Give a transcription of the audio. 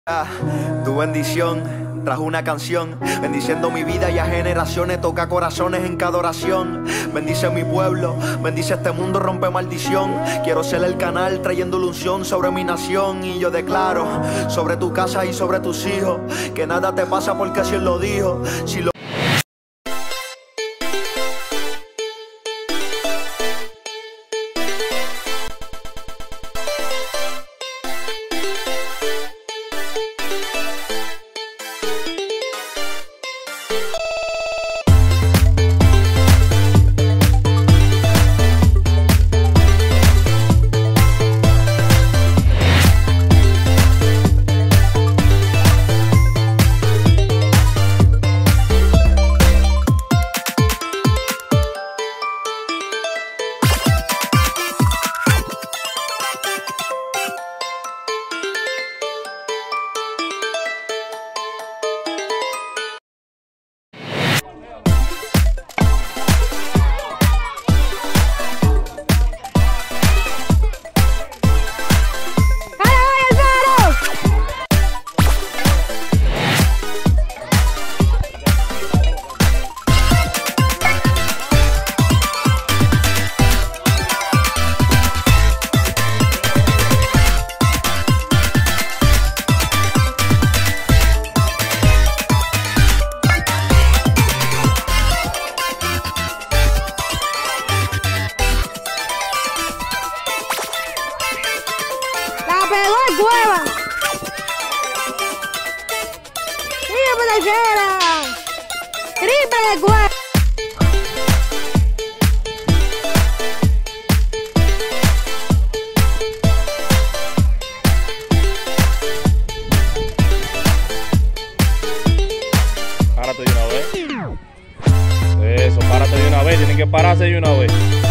Tu bendición trajo una canción, bendiciendo mi vida y a generaciones, toca corazones en cada oración. Bendice mi pueblo, bendice este mundo, rompe maldición. Quiero ser el canal trayendo la unción sobre mi nación. Y yo declaro sobre tu casa y sobre tus hijos que nada te pasa porque así Él lo dijo. Si lo pegó el Cueva. Triple de Jera. Triple de Cueva. Párate de una vez. Eso, párate de una vez. Tienen que pararse de una vez.